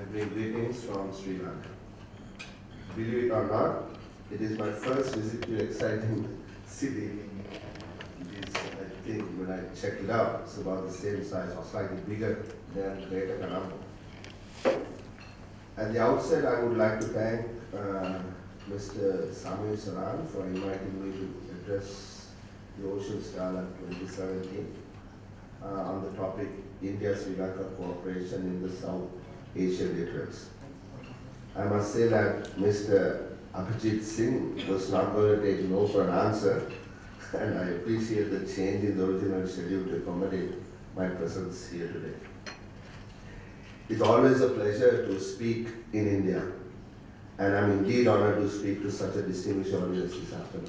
bring greetings from Sri Lanka. Believe it or not, it is my first visit to an exciting city. It is, I think, when I checked it out, it's about the same size or slightly bigger than Greater Colombo. At the outset, I would like to thank Mr. Samir Saran for inviting me to address the Oceans Gala 2017 on the topic India-Sri Lanka cooperation in the South Asian literates. I must say that Mr. Abhijit Singh was not going to take no for an answer, and I appreciate the change in the original schedule to accommodate my presence here today. It's always a pleasure to speak in India, and I'm indeed honored to speak to such a distinguished audience this afternoon.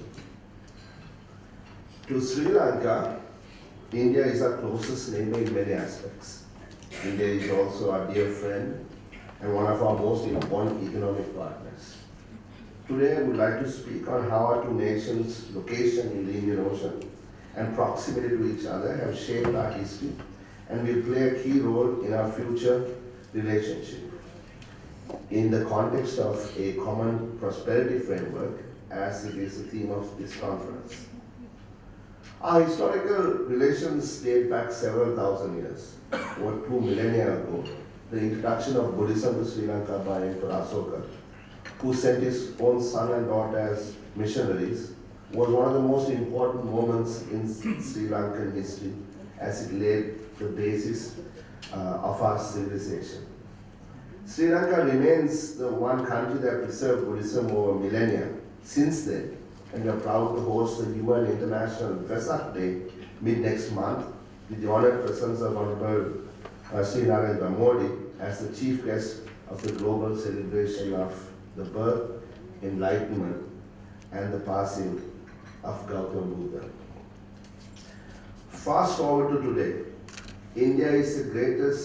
To Sri Lanka, India is our closest neighbor in many aspects. India is also our dear friend and one of our most important economic partners. Today, I would like to speak on how our two nations' location in the Indian Ocean and proximity to each other have shaped our history and will play a key role in our future relationship in the context of a common prosperity framework, as it is the theme of this conference. Our historical relations date back several thousand years. Over 2 millennia ago, the introduction of Buddhism to Sri Lanka by Emperor Asoka, who sent his own son and daughter as missionaries, was one of the most important moments in Sri Lankan history, as it laid the basis of our civilization. Sri Lanka remains the one country that preserved Buddhism over millennia. Since then, and we are proud to host the UN International Vesak Day mid-next month with the honored presence of Honorable Sri Narendra Modi as the chief guest of the global celebration of the birth, enlightenment, and the passing of Gautama Buddha. Fast forward to today, India is the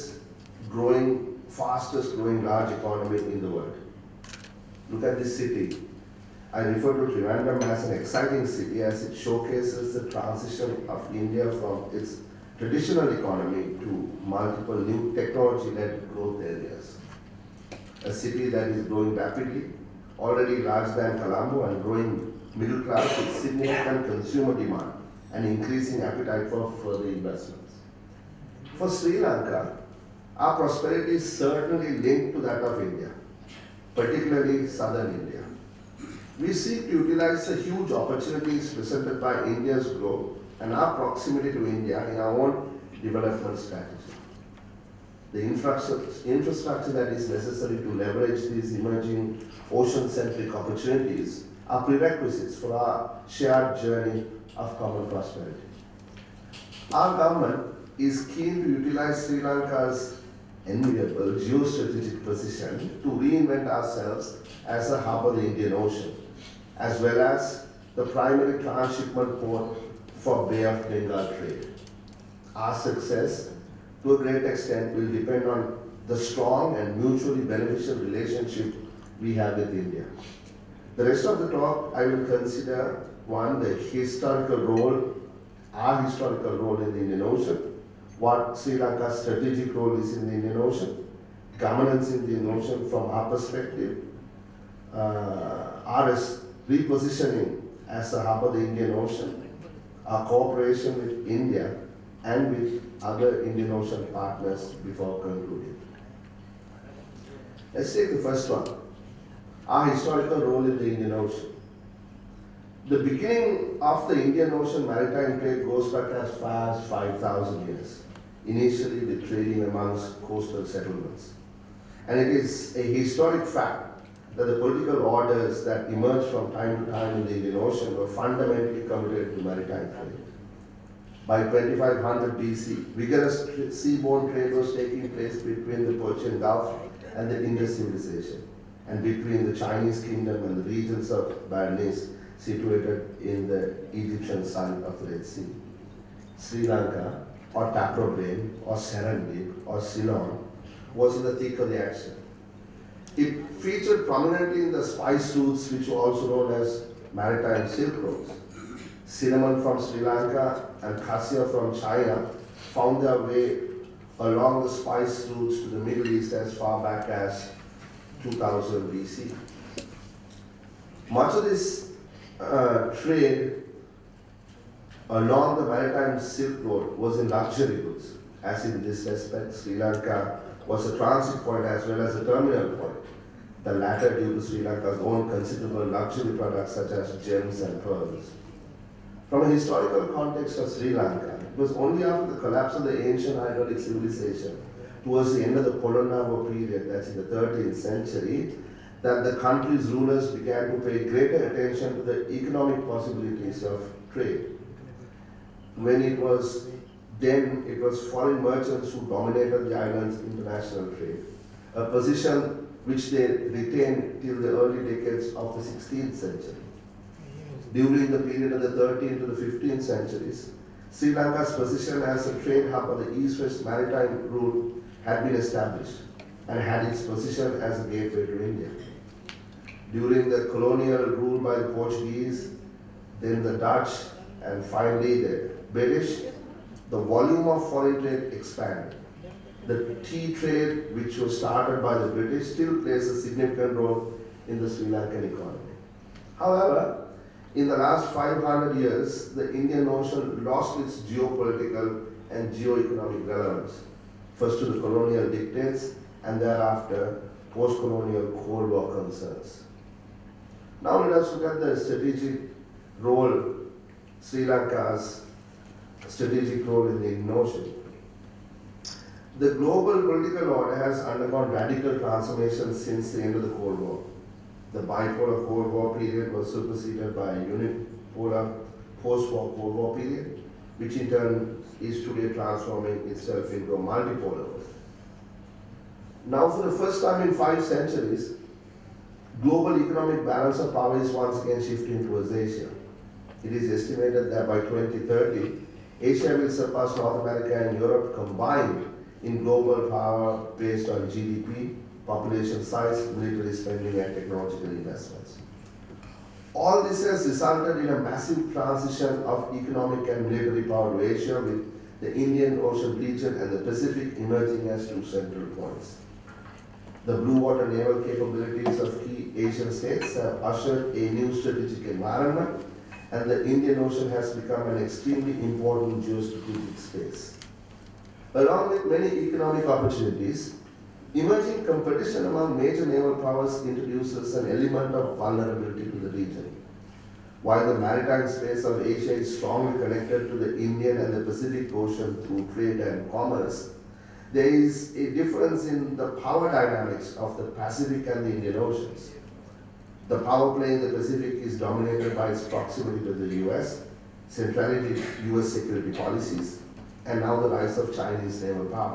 fastest growing large economy in the world. Look at this city. I refer to Thiruvananthapuram as an exciting city as it showcases the transition of India from its traditional economy to multiple new technology-led growth areas. A city that is growing rapidly, already larger than Colombo, and growing middle class with significant consumer demand and increasing appetite for further investments. For Sri Lanka, our prosperity is certainly linked to that of India, particularly southern India. We seek to utilize the huge opportunities presented by India's growth and our proximity to India in our own development strategy. The infrastructure that is necessary to leverage these emerging ocean-centric opportunities are prerequisites for our shared journey of common prosperity. Our government is keen to utilize Sri Lanka's enviable geostrategic position to reinvent ourselves as a hub of the Indian Ocean, as well as the primary transshipment port for Bay of Bengal trade. Our success, to a great extent, will depend on the strong and mutually beneficial relationship we have with India. The rest of the talk, I will consider, one, the historical role, our historical role in the Indian Ocean, what Sri Lanka's strategic role is in the Indian Ocean, governance in the Indian Ocean from our perspective, our repositioning as a hub of the Indian Ocean, our cooperation with India and with other Indian Ocean partners before concluding. Let's take the first one, our historical role in the Indian Ocean. The beginning of the Indian Ocean maritime trade goes back as far as 5,000 years, initially with trading amongst coastal settlements. And it is a historic fact that the political orders that emerged from time to time in the Indian Ocean were fundamentally committed to maritime trade. By 2500 BC, vigorous seaborne trade was taking place between the Persian Gulf and the Indus civilization, and between the Chinese kingdom and the regions of Berenice situated in the Egyptian side of the Red Sea. Sri Lanka, or Taprobane, or Serendip, or Ceylon, was in the thick of the action. It featured prominently in the spice routes, which were also known as maritime silk roads. Cinnamon from Sri Lanka and cassia from China found their way along the spice routes to the Middle East as far back as 2000 BC. Much of this trade along the maritime Silk Road was in luxury goods, as in this respect Sri Lanka was a transit point as well as a terminal point, the latter due to Sri Lanka's own considerable luxury products such as gems and pearls. From a historical context of Sri Lanka, it was only after the collapse of the ancient Ionic civilization towards the end of the Polonnaruwa period, that's in the 13th century, that the country's rulers began to pay greater attention to the economic possibilities of trade. When it was foreign merchants who dominated the island's international trade, a position which they retained till the early decades of the 16th century. During the period of the 13th to the 15th centuries, Sri Lanka's position as a trade hub on the east-west maritime route had been established and had its position as a gateway to India. During the colonial rule by the Portuguese, then the Dutch, and finally the British, the volume of foreign trade expanded. The tea trade, which was started by the British, still plays a significant role in the Sri Lankan economy. However, in the last 500 years, the Indian Ocean lost its geopolitical and geo-economic relevance, first to the colonial dictates and thereafter post-colonial Cold War concerns. Now let us look at the strategic role, Sri Lanka's strategic role in the Indian Ocean. The global political order has undergone radical transformation since the end of the Cold War. The bipolar Cold War period was superseded by a unipolar post-war Cold War period, which in turn is today transforming itself into a multipolar world. Now, for the first time in 5 centuries, global economic balance of power is once again shifting towards Asia. It is estimated that by 2030, Asia will surpass North America and Europe combined in global power based on GDP, population size, military spending, and technological investments. All this has resulted in a massive transition of economic and military power to Asia, with the Indian Ocean region and the Pacific emerging as 2 central points. The blue water naval capabilities of key Asian states have ushered a new strategic environment, and the Indian Ocean has become an extremely important geostrategic space. Along with many economic opportunities, emerging competition among major naval powers introduces an element of vulnerability to the region. While the maritime space of Asia is strongly connected to the Indian and the Pacific Ocean through trade and commerce, there is a difference in the power dynamics of the Pacific and the Indian Oceans. The power play in the Pacific is dominated by its proximity to the US, centrality to US security policies, and now the rise of Chinese naval power.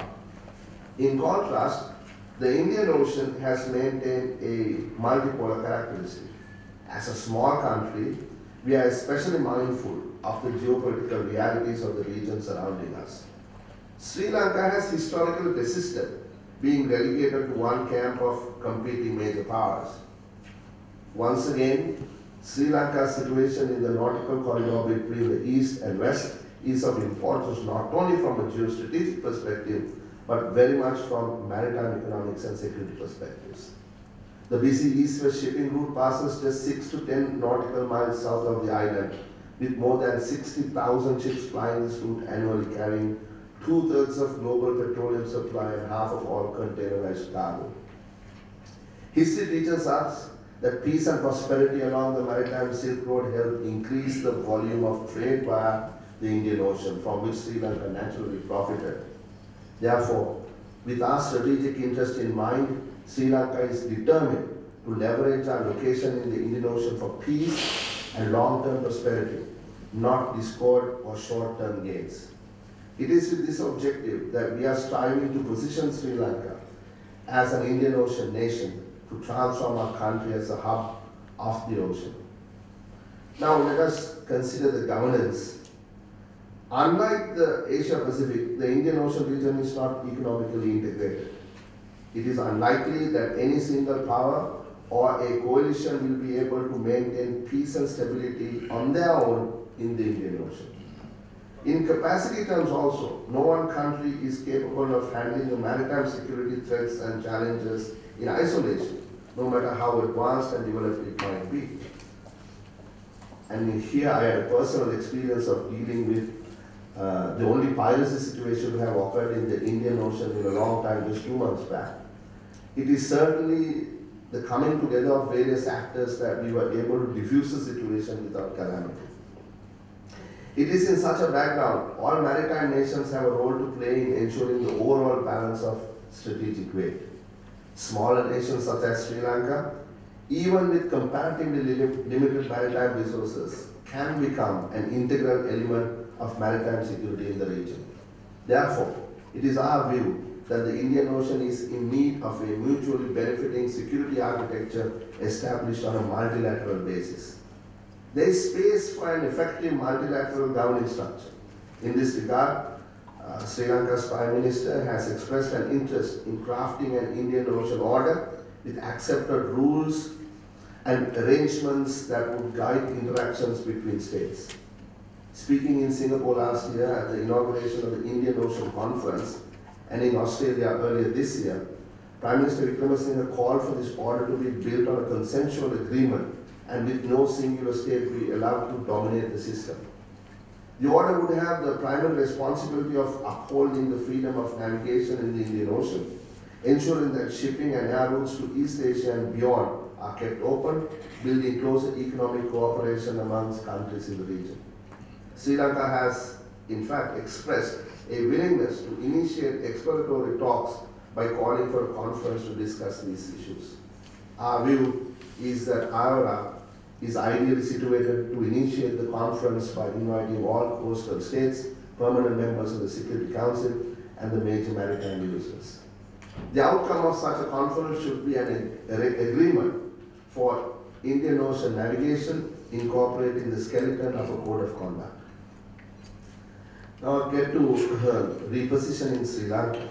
In contrast, the Indian Ocean has maintained a multipolar characteristic. As a small country, we are especially mindful of the geopolitical realities of the region surrounding us. Sri Lanka has historically resisted being relegated to one camp of competing major powers. Once again, Sri Lanka's situation in the nautical corridor between the east and west is of importance not only from a geostrategic perspective, but very much from maritime economics and security perspectives. The busy east-west shipping route passes just 6 to 10 nautical miles south of the island, with more than 60,000 ships plying this route annually, carrying 2/3 of global petroleum supply and half of all containerized cargo. History teaches us that peace and prosperity along the maritime Silk Road helped increase the volume of trade via the Indian Ocean, from which Sri Lanka naturally profited. Therefore, with our strategic interest in mind, Sri Lanka is determined to leverage our location in the Indian Ocean for peace and long-term prosperity, not discord or short-term gains. It is with this objective that we are striving to position Sri Lanka as an Indian Ocean nation to transform our country as a hub of the ocean. Now let us consider the governance. Unlike the Asia Pacific, the Indian Ocean region is not economically integrated. It is unlikely that any single power or a coalition will be able to maintain peace and stability on their own in the Indian Ocean. In capacity terms also, no one country is capable of handling the maritime security threats and challenges in isolation, no matter how advanced and developed it might be. And here I had a personal experience of dealing with the only piracy situation to have occurred in the Indian Ocean in a long time, just 2 months back. It is certainly the coming together of various actors that we were able to diffuse the situation without calamity. It is in such a background, all maritime nations have a role to play in ensuring the overall balance of strategic weight. Smaller nations such as Sri Lanka, even with comparatively limited maritime resources, can become an integral element of maritime security in the region. Therefore, it is our view that the Indian Ocean is in need of a mutually benefiting security architecture established on a multilateral basis. There is space for an effective multilateral governing structure. In this regard, Sri Lanka's Prime Minister has expressed an interest in crafting an Indian Ocean order with accepted rules and arrangements that would guide interactions between states. Speaking in Singapore last year at the inauguration of the Indian Ocean Conference and in Australia earlier this year, Prime Minister Wickremesinghe called for this order to be built on a consensual agreement and with no singular state be allowed to dominate the system. The order would have the primary responsibility of upholding the freedom of navigation in the Indian Ocean, ensuring that shipping and air routes to East Asia and beyond are kept open, building closer economic cooperation amongst countries in the region. Sri Lanka has, in fact, expressed a willingness to initiate exploratory talks by calling for a conference to discuss these issues. Our view is that IORA is ideally situated to initiate the conference by inviting all coastal states, permanent members of the Security Council, and the major maritime users. The outcome of such a conference should be an agreement for Indian Ocean navigation, incorporating the skeleton of a code of conduct. Now I'll get to repositioning Sri Lanka.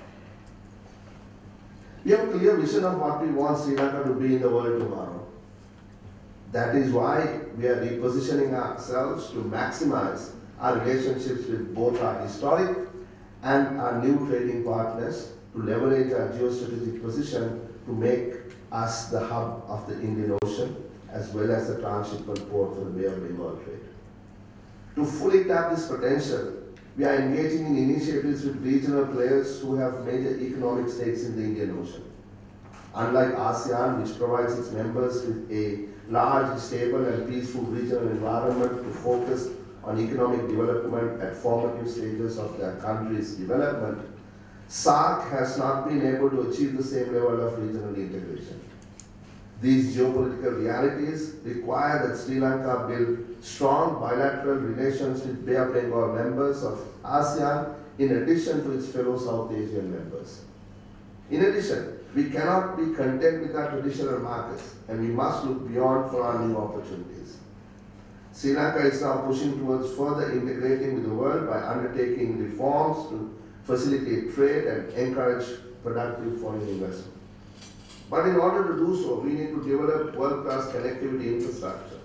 We have a clear vision of what we want Sri Lanka to be in the world tomorrow. That is why we are repositioning ourselves to maximize our relationships with both our historic and our new trading partners, to leverage our geostrategic position to make us the hub of the Indian Ocean as well as the transshipment port for the Bay of Bengal trade. To fully tap this potential, we are engaging in initiatives with regional players who have major economic stakes in the Indian Ocean. Unlike ASEAN, which provides its members with a large, stable and peaceful regional environment to focus on economic development at formative stages of their country's development, SAARC has not been able to achieve the same level of regional integration. These geopolitical realities require that Sri Lanka build strong bilateral relations with Bay of Bengal members of ASEAN in addition to its fellow South Asian members. In addition, we cannot be content with our traditional markets and we must look beyond for our new opportunities. Sri Lanka is now pushing towards further integrating with the world by undertaking reforms to facilitate trade and encourage productive foreign investment. But in order to do so, we need to develop world-class connectivity infrastructure.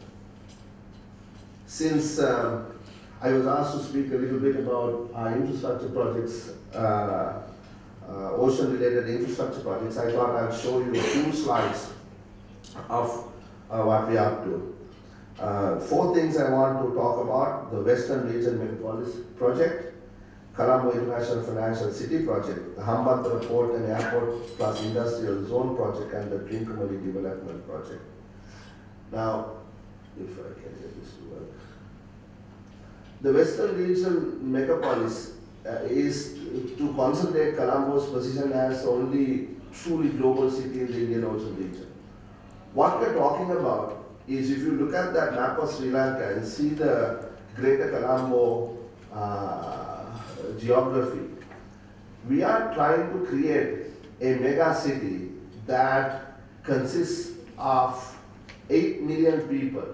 Since I was asked to speak a little bit about our infrastructure projects, ocean-related infrastructure projects, I thought I'd show you a few slides of what we are up to. 4 things I want to talk about: the Western Region Metropolis Project, Colombo International Financial City Project, the Hambantota Port and Airport plus Industrial Zone Project, and the Trincomalee Development Project. Now, if I can get this to work. The Western Region Megapolis is to consolidate Colombo's position as the only truly global city in the Indian Ocean region. What we're talking about is, if you look at that map of Sri Lanka and see the Greater Colombo geography, we are trying to create a mega city that consists of 8 million people,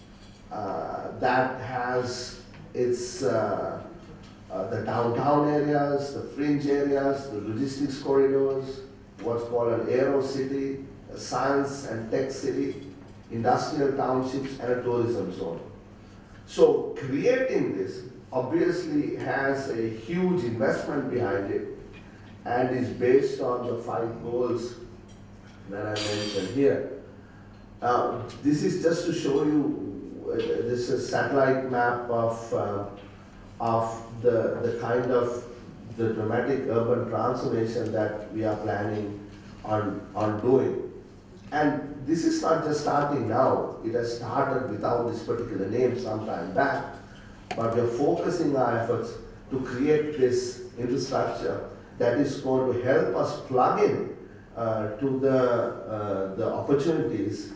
that has its the downtown areas, the fringe areas, the logistics corridors, what's called an aero city, a science and tech city, industrial townships, and a tourism zone. So creating this obviously has a huge investment behind it and is based on the 5 goals that I mentioned here. Now, this is just to show you, this is a satellite map of the kind of the dramatic urban transformation that we are planning on doing. And this is not just starting now, it has started without this particular name some time back, but we are focusing our efforts to create this infrastructure that is going to help us plug in to the opportunities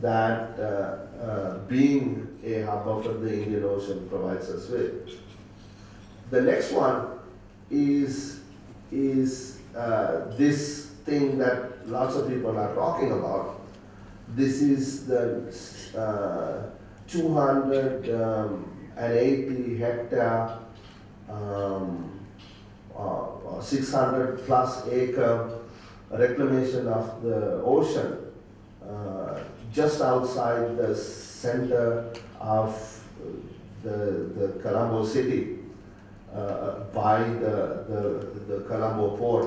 that being a hub of the Indian Ocean provides us with. The next one is this thing that lots of people are talking about. This is the 280 hectare, 600 plus acre reclamation of the ocean just outside the center of the Colombo city by the Colombo port.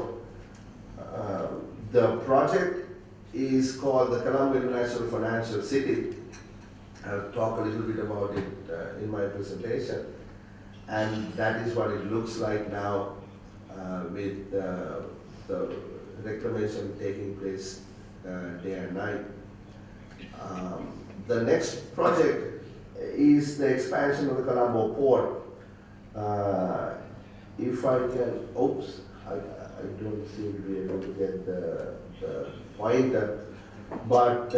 The project is called the Colombo International Financial City. I'll talk a little bit about it in my presentation. And that is what it looks like now with the reclamation taking place day and night. The next project is the expansion of the Colombo port. If I can, oops, I don't seem to be able to get the pointer, but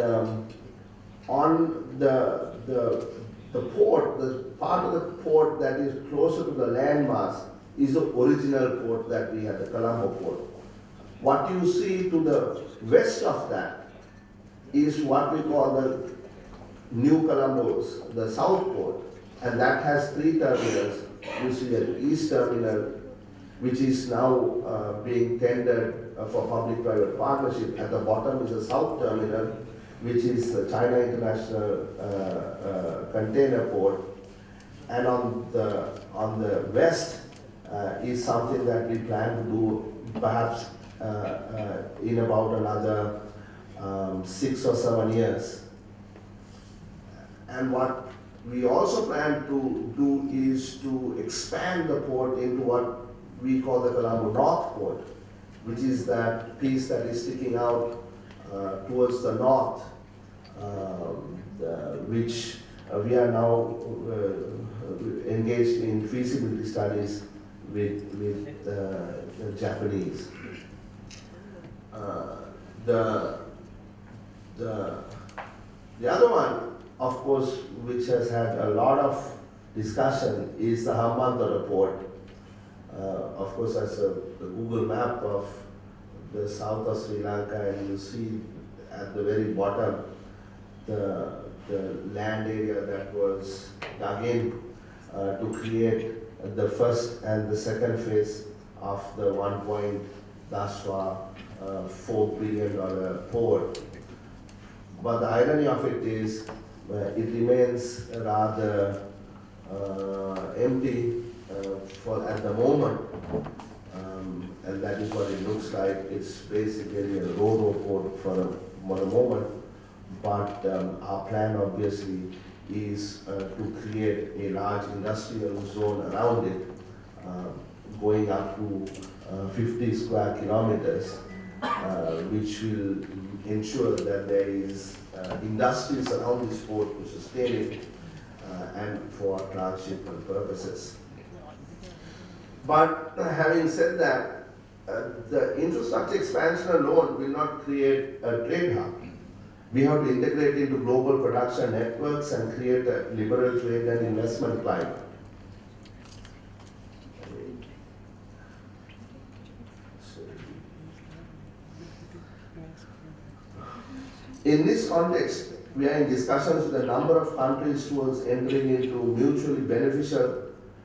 on the port, the part of the port that is closer to the landmass is the original port that we had, the Colombo port. What you see to the west of that is what we call the New Colombo's, the South Port, and that has 3 terminals. You see an East Terminal, which is now being tendered for public-private partnership. At the bottom is the South Terminal, which is the China International Container Port. And on the west is something that we plan to do perhaps in about another 6 or 7 years. And what we also plan to do is to expand the port into what we call the Colombo North Port, which is that piece that is sticking out towards the north, which we are now engaged in feasibility studies with the Japanese. The other one, of course, which has had a lot of discussion is the Hambantota port. Of course, that's the Google map of the south of Sri Lanka, and you see at the very bottom the land area that was dug in to create the first and the second phase of the $4 billion port. But the irony of it is it remains rather empty at the moment, and that is what it looks like. It's basically a ro-ro port for the moment, but our plan obviously is to create a large industrial zone around it, going up to 50 square kilometers, which will ensure that there is industries around this port to sustain it and for transshipment purposes. But having said that, the infrastructure expansion alone will not create a trade hub. We have to integrate into global production networks and create a liberal trade and investment climate. In this context, we are in discussions with a number of countries towards entering into mutually beneficial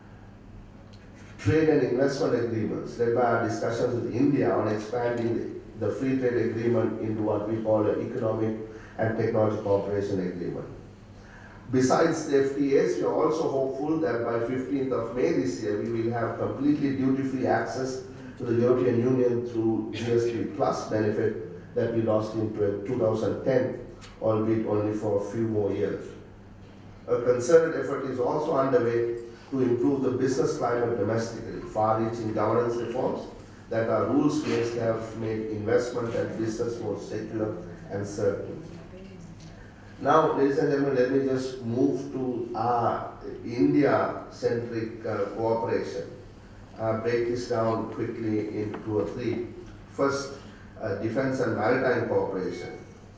trade and investment agreements, led by our discussions with India on expanding the free trade agreement into what we call an economic and technology cooperation agreement. Besides the FTAs, we are also hopeful that by 15th of May this year, we will have completely duty-free access to the European Union through GSP Plus benefit that we lost in 2010, albeit only for a few more years. A concerted effort is also underway to improve the business climate domestically. Far-reaching governance reforms that are rules-based have made investment and business more secure and certain. Now, ladies and gentlemen, let me just move to our India-centric cooperation. Break this down quickly into 2 or 3. First, defense and maritime cooperation.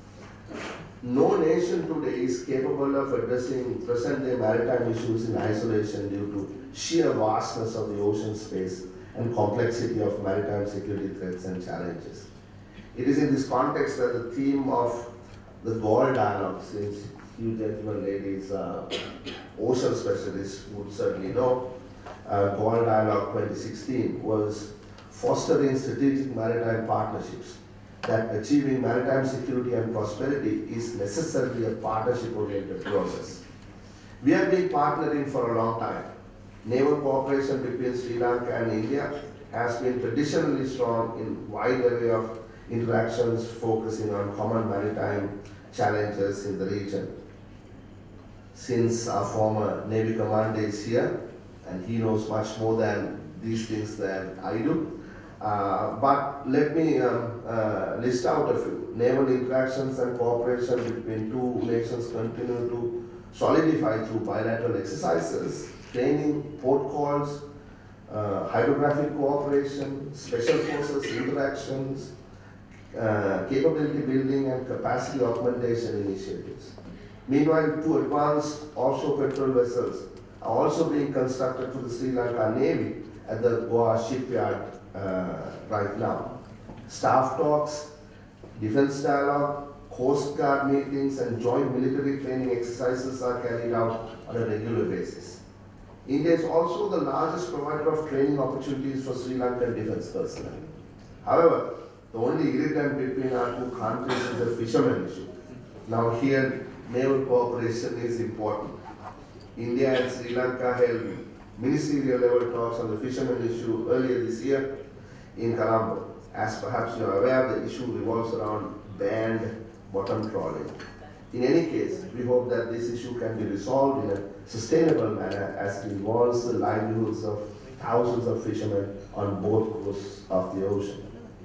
No nation today is capable of addressing present-day maritime issues in isolation due to sheer vastness of the ocean space and complexity of maritime security threats and challenges. It is in this context that the theme of the Gaul dialogue, since you gentlemen, ladies, ocean specialists would certainly know, Gaul dialogue 2016 was fostering strategic maritime partnerships, that achieving maritime security and prosperity is necessarily a partnership-oriented process. We have been partnering for a long time. Naval cooperation between Sri Lanka and India has been traditionally strong in wide array of interactions focusing on common maritime challenges in the region. Since our former Navy commander is here, and he knows much more than these things than I do, but let me list out a few. Naval interactions and cooperation between two nations continue to solidify through bilateral exercises, training, port calls, hydrographic cooperation, special forces interactions, capability building and capacity augmentation initiatives. Meanwhile, 2 advanced offshore patrol vessels are also being constructed for the Sri Lanka Navy at the Goa shipyard right now. Staff talks, defense dialogue, Coast Guard meetings and joint military training exercises are carried out on a regular basis. India is also the largest provider of training opportunities for Sri Lankan defense personnel. However, the only irritant between our 2 countries is the fishermen issue. Now here, naval cooperation is important. India and Sri Lanka held ministerial level talks on the fishermen issue earlier this year in Colombo. As perhaps you are aware, the issue revolves around banned bottom trawling. In any case, we hope that this issue can be resolved in a sustainable manner as it involves the livelihoods of thousands of fishermen on both coasts of the ocean.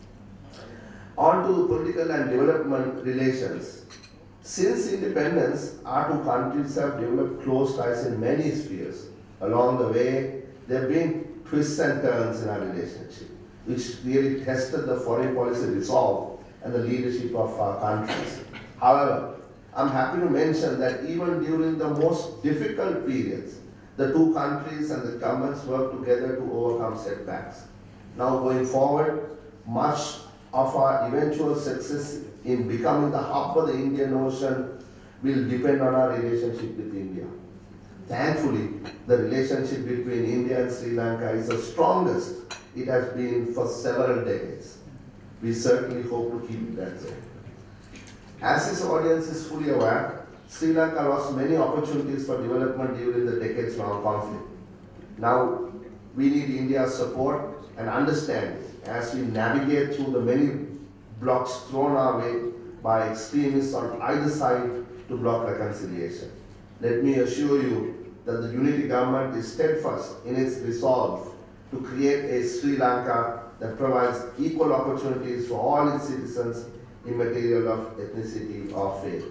On to political and development relations. Since independence, our 2 countries have developed close ties in many spheres. Along the way, there have been twists and turns in our relationship, which really tested the foreign policy resolve and the leadership of our countries. However, I'm happy to mention that even during the most difficult periods, the 2 countries and the governments work together to overcome setbacks. Now going forward, much of our eventual success in becoming the hub of the Indian Ocean will depend on our relationship with India. Thankfully, the relationship between India and Sri Lanka is the strongest it has been for several decades. We certainly hope to keep it that way. As this audience is fully aware, Sri Lanka lost many opportunities for development during the decades-long conflict. Now, we need India's support and understanding as we navigate through the many blocks thrown our way by extremists on either side to block reconciliation. Let me assure you that the unity government is steadfast in its resolve to create a Sri Lanka that provides equal opportunities for all its citizens immaterial of ethnicity or faith.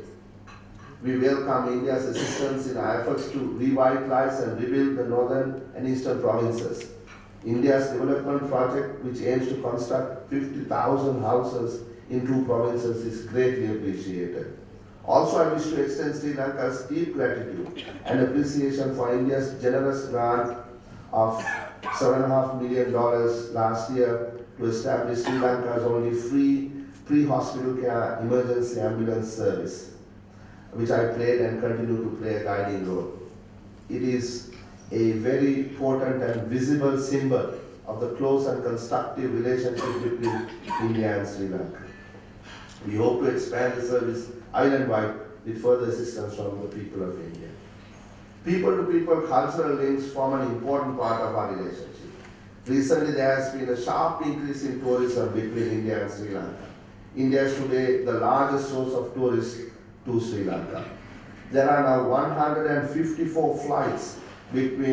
We welcome India's assistance in our efforts to revitalize and rebuild the northern and eastern provinces. India's development project, which aims to construct 50,000 houses in 2 provinces, is greatly appreciated. Also, I wish to extend Sri Lanka's deep gratitude and appreciation for India's generous grant of $7.5 million last year to establish Sri Lanka's only free pre-hospital care emergency ambulance service, which I played and continue to play a guiding role. It is a very important and visible symbol of the close and constructive relationship between India and Sri Lanka. We hope to expand the service island-wide with further assistance from the people of India. People-to-people cultural links form an important part of our relationship. Recently, there has been a sharp increase in tourism between India and Sri Lanka. India is today the largest source of tourists to Sri Lanka. There are now 154 flights a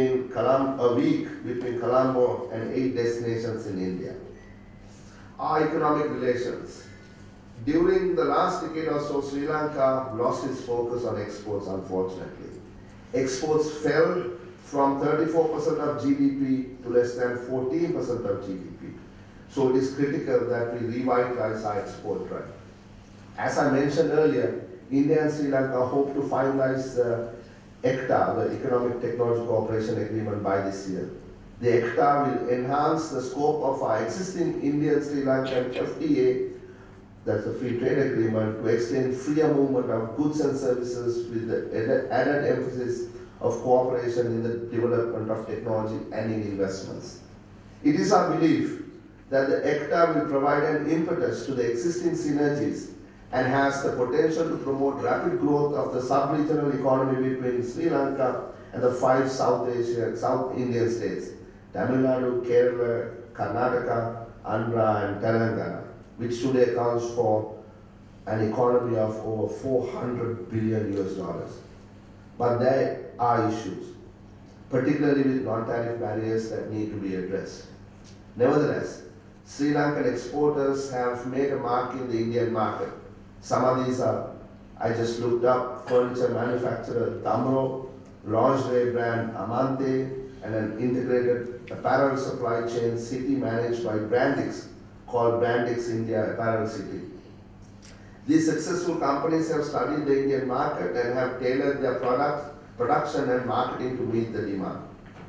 week between Colombo and 8 destinations in India. Our economic relations. During the last decade or so, Sri Lanka lost its focus on exports, unfortunately. Exports fell from 34% of GDP to less than 14% of GDP. So it is critical that we revitalize our export drive. As I mentioned earlier, India and Sri Lanka hope to finalize the ECTA, the Economic Technology Cooperation Agreement, by this year. The ECTA will enhance the scope of our existing Indian-Sri Lankan FTA, that's the Free Trade Agreement, to extend freer movement of goods and services with the added emphasis of cooperation in the development of technology and in investments. It is our belief that the ECTA will provide an impetus to the existing synergies and has the potential to promote rapid growth of the sub-regional economy between Sri Lanka and the 5 South Indian states, Tamil Nadu, Kerala, Karnataka, Andhra and Telangana, which today accounts for an economy of over $400 billion. But there are issues, particularly with non-tariff barriers that need to be addressed. Nevertheless, Sri Lankan exporters have made a mark in the Indian market. Some of these are, I just looked up, furniture manufacturer Damro, lingerie brand Amante, and an integrated apparel supply chain city managed by Brandix, called Brandix India Apparel City. These successful companies have studied the Indian market and have tailored their production and marketing to meet the demand.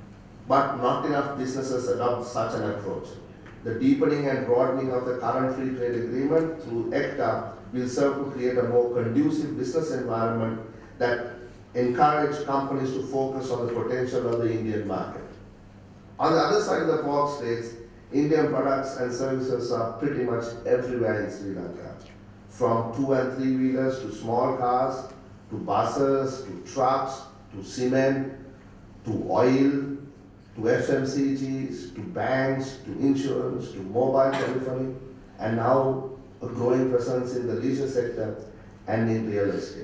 But not enough businesses adopt such an approach. The deepening and broadening of the current free trade agreement through ECTA will serve to create a more conducive business environment that encourage companies to focus on the potential of the Indian market. On the other side of the pork states, Indian products and services are pretty much everywhere in Sri Lanka. From 2 and 3 wheelers to small cars, to buses, to trucks, to cement, to oil, to FMCGs, to banks, to insurance, to mobile telephony, and now a growing presence in the leisure sector and in real estate.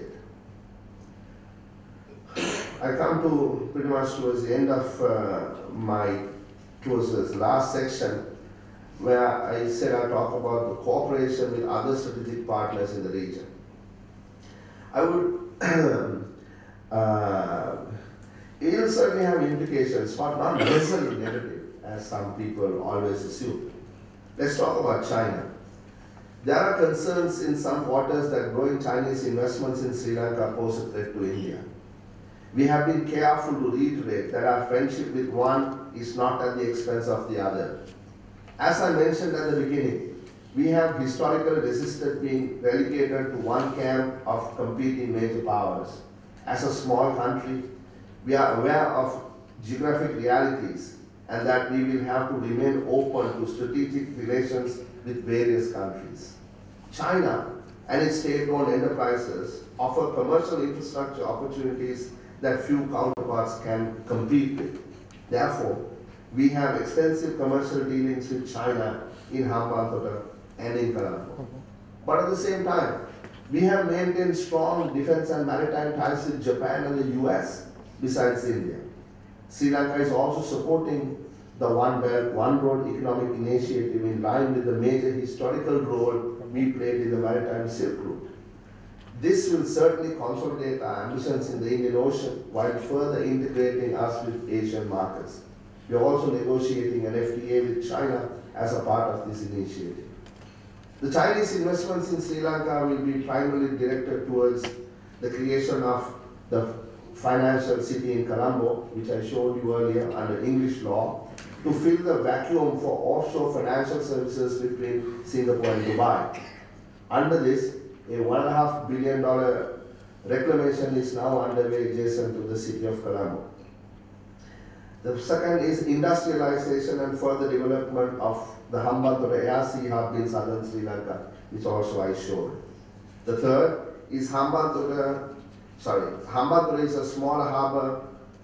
I come to pretty much towards the end of towards this last section, where I said I'll talk about the cooperation with other strategic partners in the region. I would, it will certainly have implications, but not necessarily negative, as some people always assume. Let's talk about China. There are concerns in some quarters that growing Chinese investments in Sri Lanka pose a threat to India. We have been careful to reiterate that our friendship with one is not at the expense of the other. As I mentioned at the beginning, we have historically resisted being relegated to one camp of competing major powers. As a small country, we are aware of geographic realities and that we will have to remain open to strategic relations with various countries. China and its state-owned enterprises offer commercial infrastructure opportunities that few counterparts can compete with. Therefore, we have extensive commercial dealings with China in Hambantota and in Colombo. But at the same time, we have maintained strong defense and maritime ties with Japan and the US, besides India. Sri Lanka is also supporting the One Belt, One Road economic initiative in line with the major historical role we played in the maritime Silk Route. This will certainly consolidate our ambitions in the Indian Ocean while further integrating us with Asian markets. We are also negotiating an FTA with China as a part of this initiative. The Chinese investments in Sri Lanka will be primarily directed towards the creation of the financial city in Colombo, which I showed you earlier under English law, to fill the vacuum for offshore financial services between Singapore and Dubai. Under this, a $1.5 billion reclamation is now underway adjacent to the city of Colombo. The second is industrialization and further development of the Hambantota ARC hub in southern Sri Lanka, which also I showed. The third is Hambantota is a small harbor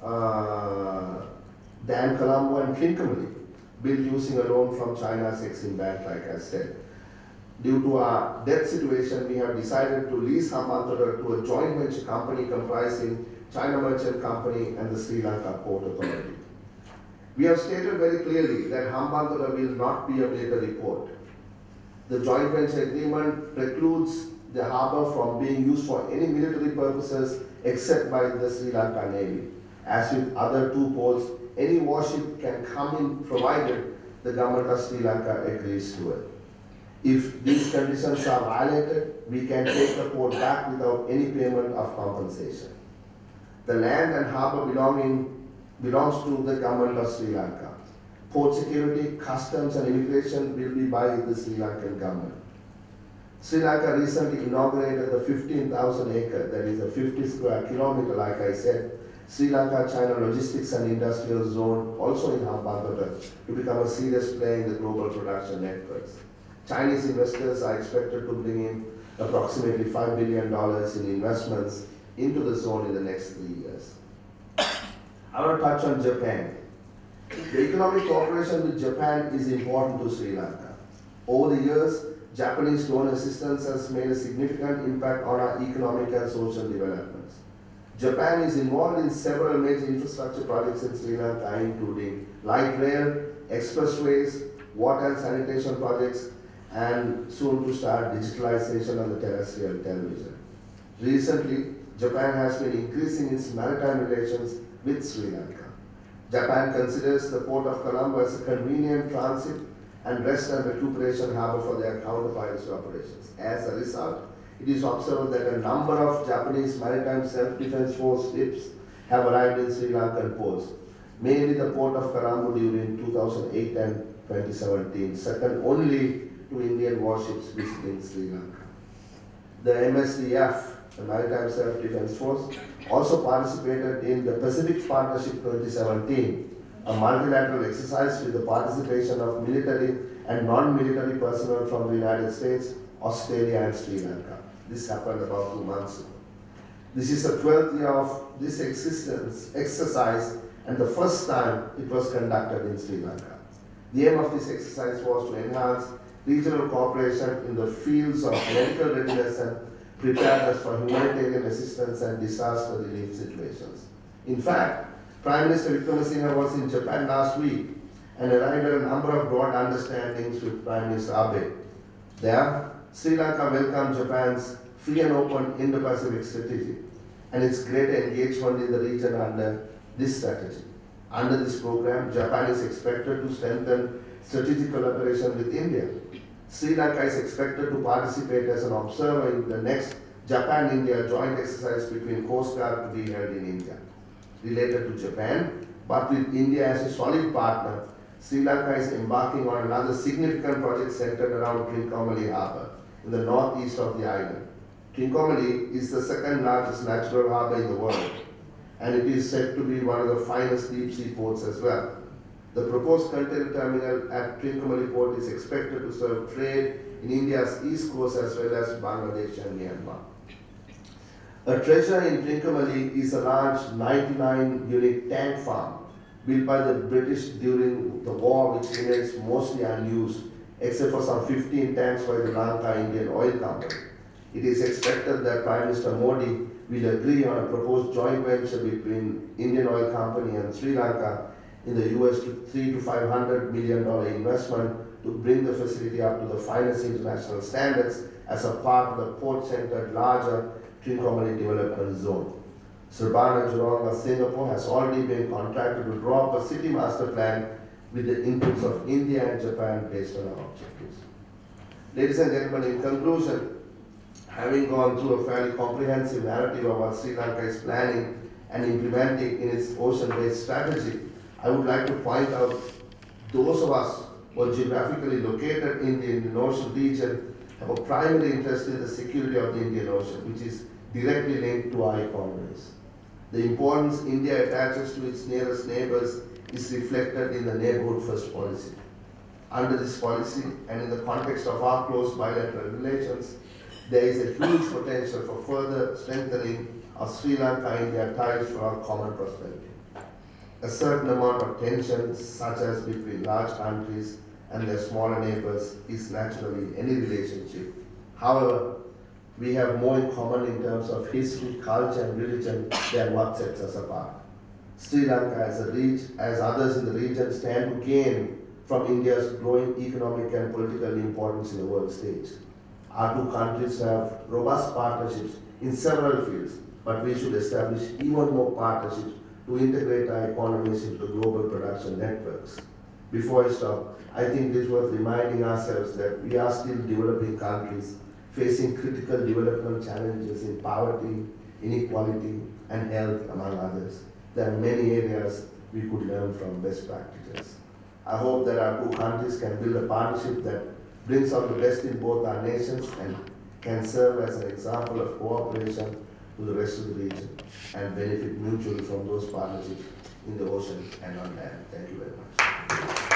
than Colombo and Trincomalee, built using a loan from China's Exim Bank, like I said. Due to our debt situation, we have decided to lease Hambantota to a joint venture company comprising China Merchant Company and the Sri Lanka Port Authority. We have stated very clearly that Hambantota will not be a military port. The joint venture agreement precludes the harbour from being used for any military purposes except by the Sri Lanka Navy. As with other two ports, any warship can come in provided the government of Sri Lanka agrees to it. If these conditions are violated, we can take the port back without any payment of compensation. The land and harbour belongs to the government of Sri Lanka. Port security, customs and immigration will be by the Sri Lankan government. Sri Lanka recently inaugurated the 15,000 acre, that is a 50 square kilometer, like I said, Sri Lanka-China Logistics and Industrial Zone, also in Hambantota, to become a serious player in the global production networks. Chinese investors are expected to bring in approximately $5 billion in investments into the zone in the next 3 years. I want to touch on Japan. The economic cooperation with Japan is important to Sri Lanka. Over the years, Japanese loan assistance has made a significant impact on our economic and social developments. Japan is involved in several major infrastructure projects in Sri Lanka, including light rail, expressways, water and sanitation projects, and soon to start digitalization of the terrestrial television. Recently, Japan has been increasing its maritime relations with Sri Lanka. Japan considers the port of Colombo as a convenient transit and rest and recuperation harbour for their counter-piracy operations. As a result, it is observed that a number of Japanese maritime self-defense force ships have arrived in Sri Lankan ports, mainly the port of Colombo during 2008 and 2017, second only to Indian warships visiting Sri Lanka. The MSDF, the Maritime Self-Defense Force, also participated in the Pacific Partnership 2017, a multilateral exercise with the participation of military and non-military personnel from the United States, Australia and Sri Lanka. This happened about 2 months ago. This is the 12th year of this exercise and the first time it was conducted in Sri Lanka. The aim of this exercise was to enhance regional cooperation in the fields of medical readiness and preparedness for humanitarian assistance and disaster relief situations. In fact, Prime Minister Wickremesinghe was in Japan last week and arrived at a number of broad understandings with Prime Minister Abe. There, Sri Lanka welcomed Japan's free and open Indo-Pacific strategy and its greater engagement in the region under this strategy. Under this program, Japan is expected to strengthen strategic collaboration with India. Sri Lanka is expected to participate as an observer in the next Japan-India joint exercise between Coast Guard to be held in India. Related to Japan, but with India as a solid partner, Sri Lanka is embarking on another significant project centered around Trincomalee Harbour in the northeast of the island. Trincomalee is the second largest natural harbour in the world, and it is said to be one of the finest deep-sea ports as well. The proposed container terminal at Trincomalee port is expected to serve trade in India's east coast as well as Bangladesh and Myanmar. A treasure in Trincomalee is a large 99-unit tank farm built by the British during the war, which remains mostly unused, except for some 15 tanks by the Lanka Indian Oil Company. It is expected that Prime Minister Modi will agree on a proposed joint venture between Indian Oil Company and Sri Lanka in the US to $300 to $500 million investment to bring the facility up to the finest international standards as a part of the port-centered larger Trincomalee development zone. Surbana Jurong of Singapore has already been contracted to draw up a city master plan with the inputs of India and Japan based on our objectives. Ladies and gentlemen, in conclusion, having gone through a fairly comprehensive narrative of what Sri Lanka is planning and implementing in its ocean-based strategy, I would like to point out those of us who are geographically located in the Indian Ocean region have a primary interest in the security of the Indian Ocean, which is directly linked to our economies. The importance India attaches to its nearest neighbors is reflected in the Neighbourhood First policy. Under this policy, and in the context of our close bilateral relations, there is a huge potential for further strengthening of Sri Lanka-India ties for our common prosperity. A certain amount of tension, such as between large countries and their smaller neighbors, is natural in any relationship. However, we have more in common in terms of history, culture, and religion than what sets us apart. Sri Lanka as others in the region stand to gain from India's growing economic and political importance in the world stage. Our two countries have robust partnerships in several fields, but we should establish even more partnerships to integrate our economies into global production networks. Before I stop, I think it is worth reminding ourselves that we are still developing countries facing critical development challenges in poverty, inequality, and health, among others. There are many areas we could learn from best practices. I hope that our two countries can build a partnership that brings out the best in both our nations and can serve as an example of cooperation to the rest of the region and benefit mutually from those partnerships in the ocean and on land. Thank you very much.